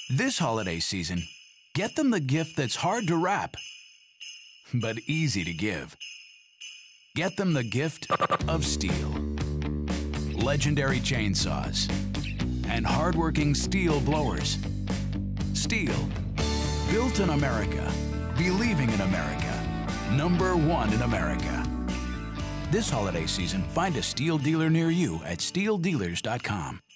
This holiday season, get them the gift that's hard to wrap, but easy to give. Get them the gift of STIHL. Legendary chainsaws and hardworking STIHL blowers. STIHL, built in America, believing in America, #1 in America. This holiday season, find a STIHL dealer near you at stihldealers.com.